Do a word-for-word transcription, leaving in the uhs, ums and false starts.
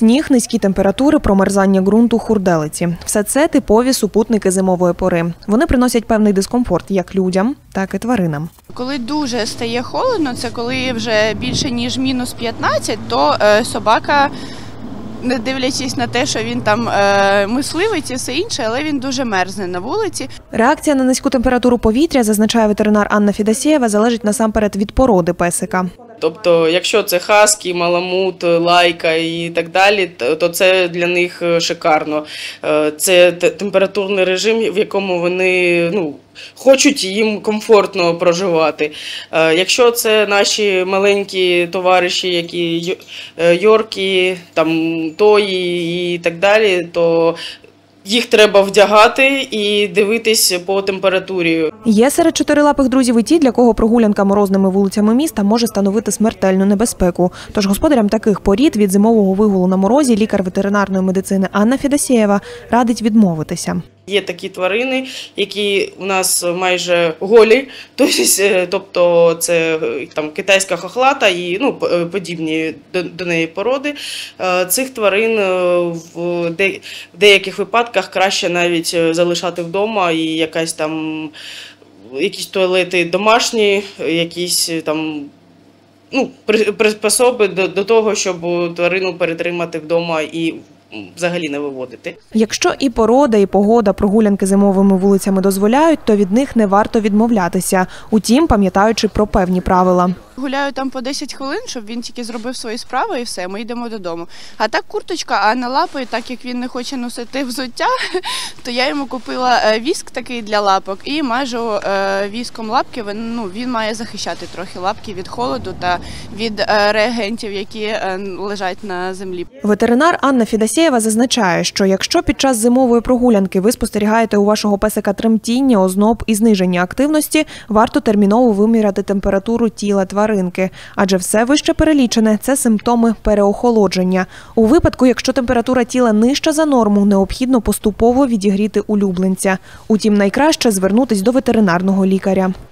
Сніг, низькі температури, промерзання ґрунту, хурделиці – все це типові супутники зимової пори. Вони приносять певний дискомфорт як людям, так і тваринам. Коли дуже стає холодно, це коли вже більше ніж мінус п'ятнадцять, то собака, не дивлячись на те, що він там е, мисливець і все інше, але він дуже мерзне на вулиці. Реакція на низьку температуру повітря, зазначає ветеринар Анна Федосєєва, залежить насамперед від породи песика. Тобто, якщо це хаскі, маламут, лайка і так далі, то це для них шикарно. Це температурний режим, в якому вони, ну, хочуть, їм комфортно проживати. Якщо це наші маленькі товариші, які йорки, там, тої і так далі, то їх треба вдягати і дивитись по температурі. Є серед чотирилапих друзів і ті, для кого прогулянка морозними вулицями міста може становити смертельну небезпеку. Тож господарям таких порід від зимового вигулу на морозі лікар ветеринарної медицини Анна Федосєєва радить відмовитися. Є такі тварини, які у нас майже голі, тобто це там китайська хохлата і ну, подібні до, до неї породи. Цих тварин в деяких випадках краще навіть залишати вдома, і якась там, якісь туалети домашні, якісь там, ну, приспособи до, до того, щоб тварину перетримати вдома і взагалі не виводити. Якщо і порода, і погода прогулянки зимовими вулицями дозволяють, то від них не варто відмовлятися. Утім, пам'ятаючи про певні правила. Гуляю там по десять хвилин, щоб він тільки зробив свої справи і все, ми йдемо додому. А так курточка, а на лапи, так як він не хоче носити взуття, то я йому купила віск такий для лапок і мажу віском лапки. Ну, він має захищати трохи лапки від холоду та від реагентів, які лежать на землі. Ветеринар Анна Федосєєва зазначає, що якщо під час зимової прогулянки ви спостерігаєте у вашого песика тремтіння, озноб і зниження активності, варто терміново виміряти температуру тіла тваринки. Адже все вище перелічене – це симптоми переохолодження. У випадку, якщо температура тіла нижча за норму, необхідно поступово відігріти улюбленця. Утім, найкраще звернутись до ветеринарного лікаря.